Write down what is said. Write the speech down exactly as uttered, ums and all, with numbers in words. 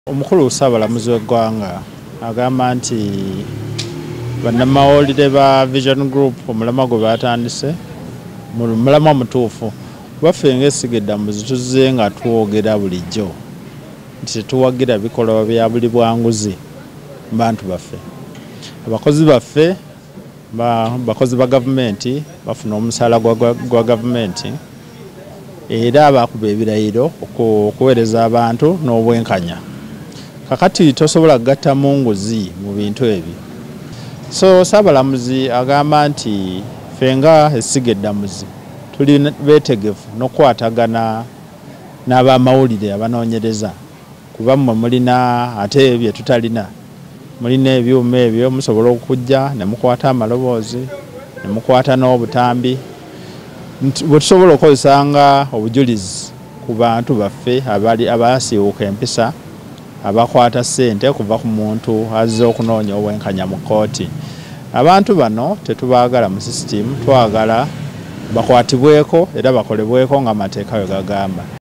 Omukulu Ssaabalamuzi w'eggwanga agamba nti bannamawulire ba Vision Group omulamwa gwe batandise mulamwa mutuufu. Baffe ng'essiga eddamuzi tuzze nga twogera bulijjo nti tetuwagira bikolwa bya buli bwanguzi mu bantu baffe. Abakozi baffe bakozi ba gavumenti bafuna omusaala gwa gavumenti era baakuba ebirayiro okuweereza abantu n'obwenkanya. Kakati tosobola kugatta mu nguzi mu bintu ebyo. So Ssaabalamuzi agamba nti ffe nga essiga eddamuzi tuli beetegefu n'okukwatagana n'abamawulire abanoonyereza kuba mmwe mulina ate bye tutalina. Mulina ebyuma ebyo musobola okujja ne mukwata amaloboozi ne mukwata n'obutambi bwe tusobola okukozesanga obujulizi ku bantu baffe abali abaasiiwuuka empisa abakwata ssente kuva ku muntu azze okunoonya obwenkanya mu kkooti. Abantu bano tetubaagala mu sisitimu, twagala bakwatibweko era bakolebweko ng'amateeka bwe gagamba.